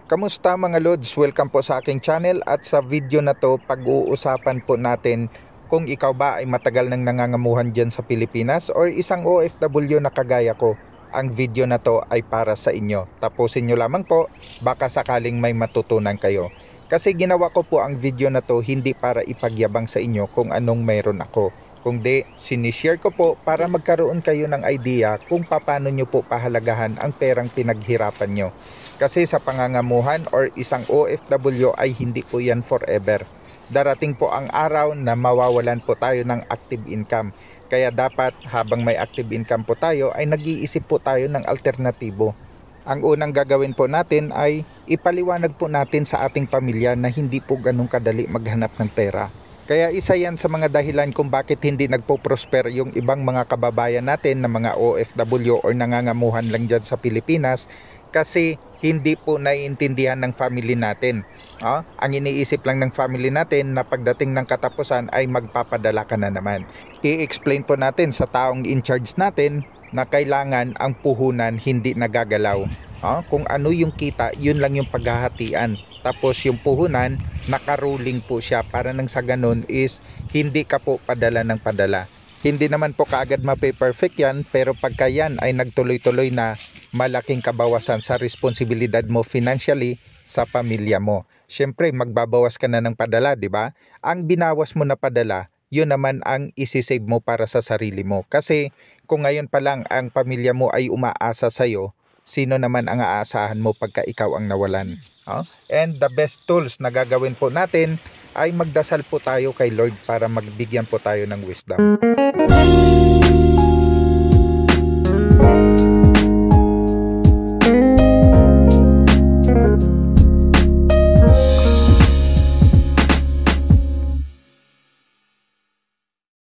Kamusta mga Lods? Welcome po sa aking channel at sa video na to pag-uusapan po natin kung ikaw ba ay matagal nang nangangamuhan dyan sa Pilipinas or isang OFW na kagaya ko. Ang video na to ay para sa inyo. Tapusin nyo lamang po, baka sakaling may matutunan kayo. Kasi ginawa ko po ang video na to hindi para ipagyabang sa inyo kung anong mayroon ako. Kung di, sinishare ko po para magkaroon kayo ng idea kung paano nyo po pahalagahan ang perang pinaghirapan nyo. Kasi sa pangangamuhan or isang OFW ay hindi po yan forever. Darating po ang araw na mawawalan po tayo ng active income. Kaya dapat habang may active income po tayo ay nag-iisip po tayo ng alternatibo. Ang unang gagawin po natin ay ipaliwanag po natin sa ating pamilya na hindi po ganun kadali maghanap ng pera. Kaya isa yan sa mga dahilan kung bakit hindi nagpo-prosper yung ibang mga kababayan natin na mga OFW or nangangamuhan lang dyan sa Pilipinas kasi hindi po naiintindihan ng family natin. Ang iniisip lang ng family natin na pagdating ng katapusan ay magpapadala ka na naman. I-explain po natin sa taong in charge natin na kailangan ang puhunan hindi nagagalaw. Kung ano yung kita, yun lang yung paghahatian. Tapos yung puhunan, nakaruling po siya para nang sa ganun is hindi ka po padala ng padala. Hindi naman po kaagad mape-perfect yan, pero pagka yan ay nagtuloy-tuloy na, malaking kabawasan sa responsibilidad mo financially sa pamilya mo. Siyempre, magbabawas ka na ng padala, di ba? Ang binawas mo na padala, yun naman ang isisave mo para sa sarili mo. Kasi kung ngayon pa lang ang pamilya mo ay umaasa sa'yo, sino naman ang aasahan mo pagka ikaw ang nawalan? And the best tools na gagawin po natin ay magdasal po tayo kay Lord para magbigyan po tayo ng wisdom.